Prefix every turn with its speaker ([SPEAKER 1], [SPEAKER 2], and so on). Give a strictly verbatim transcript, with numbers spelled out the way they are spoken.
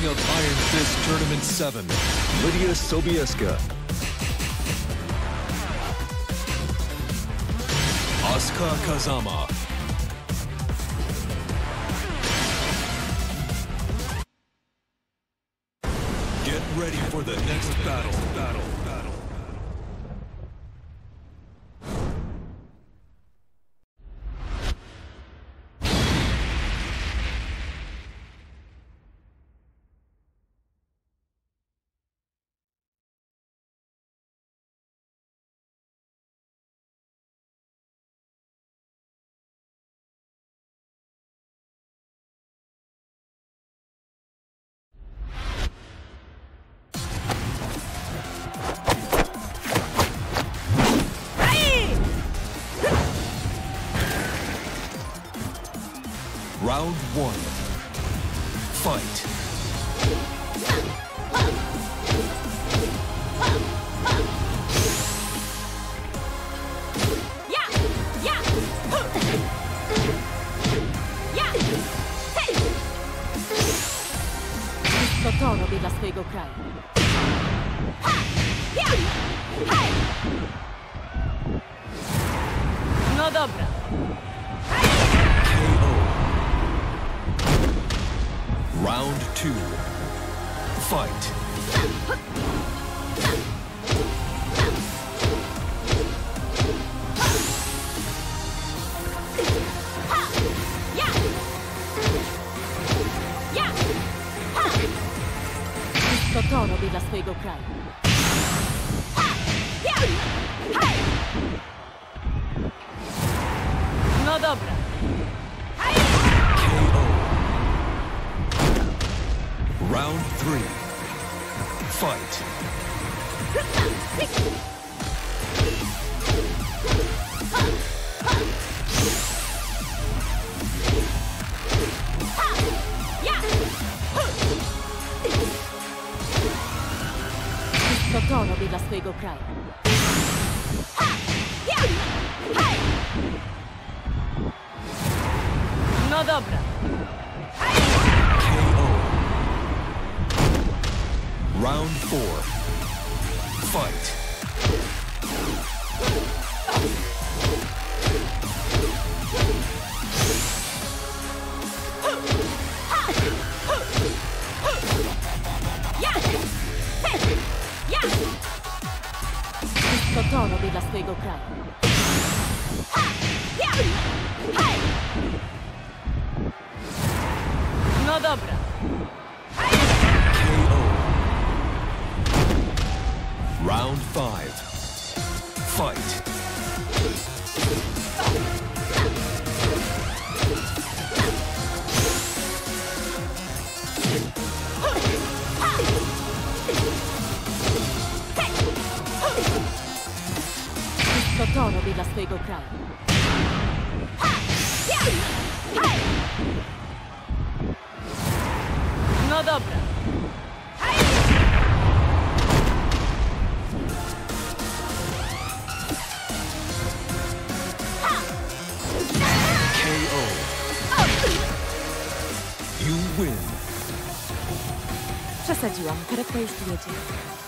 [SPEAKER 1] winning of Iron Fist Tournament seven, Lidia Asuka Kazama. Get ready for the next battle, battle, battle. Round one. Fight.
[SPEAKER 2] Yeah! Yeah! Yeah! Hey! To to robię dla swojego kraju. Ha! Ja! Hej! No dobra.
[SPEAKER 1] Round two. Fight.
[SPEAKER 2] To to robię dla swojego kraju. No dobra.
[SPEAKER 1] Round three. Fight.
[SPEAKER 2] To to robię dla swojego kraju. No dobra.
[SPEAKER 1] Round four. Fight.
[SPEAKER 2] To to robię dla swojego kraju. No dobra.
[SPEAKER 1] Round five. Fight.
[SPEAKER 2] To to robię dla swojego kraju. No dobra.
[SPEAKER 1] K O. You win.
[SPEAKER 2] Przesadziłam, karetka już tu jedzie.